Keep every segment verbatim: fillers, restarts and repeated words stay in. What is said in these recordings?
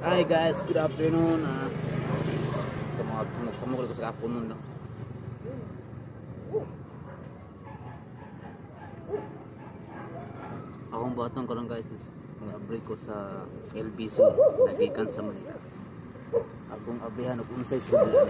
Hi guys, good afternoon. Uh, sa mga samok ko sa kapunon no. Akong batong ko lang guys is mag-upgrade ko sa L B C nagikan sa Manila. Akong abihan og unsay sa dili.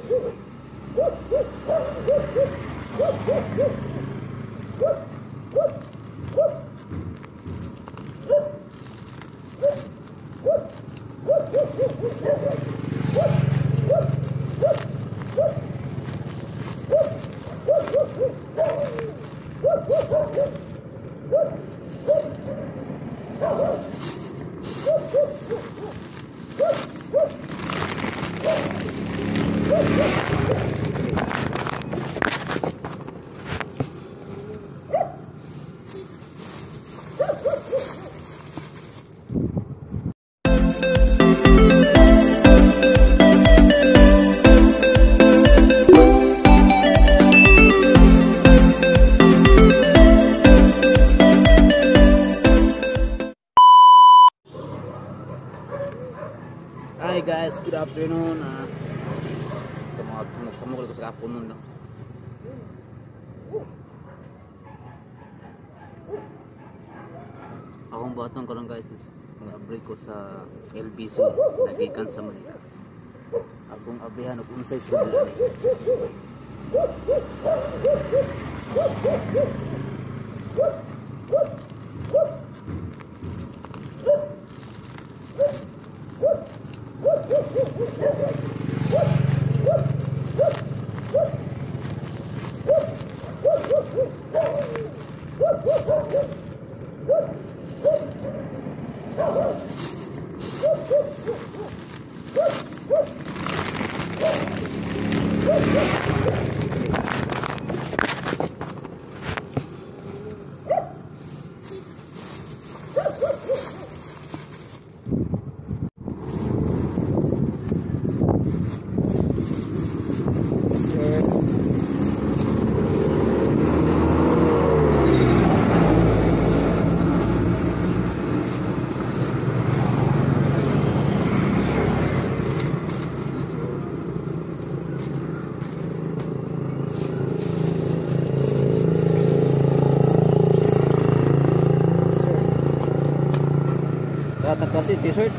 Hi guys, good afternoon. Uh, sa mga samok ko sa kapunon no. Akong batong ko lang guys is mag-upgrade ko sa L B C nagikan sa Manila. Akong abihan og unsay sa dili. Datang kasih t-shirt.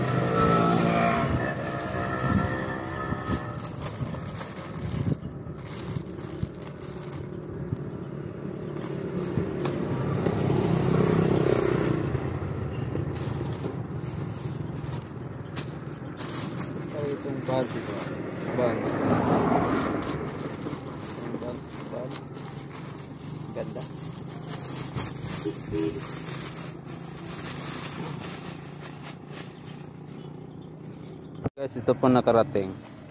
Tahu itong bags ito. Bags. Bags, bags. Ganda. Guys, ito po nakarating.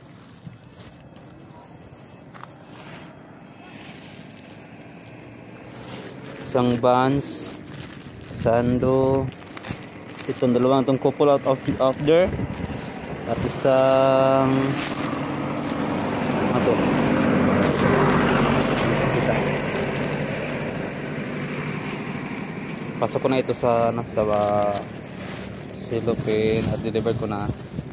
Isang Vans, sando, itong dalawang itong couple out of, out there, at isang ano to? Kita. Pasok ko na ito sa, sa silopin at deliver ko na.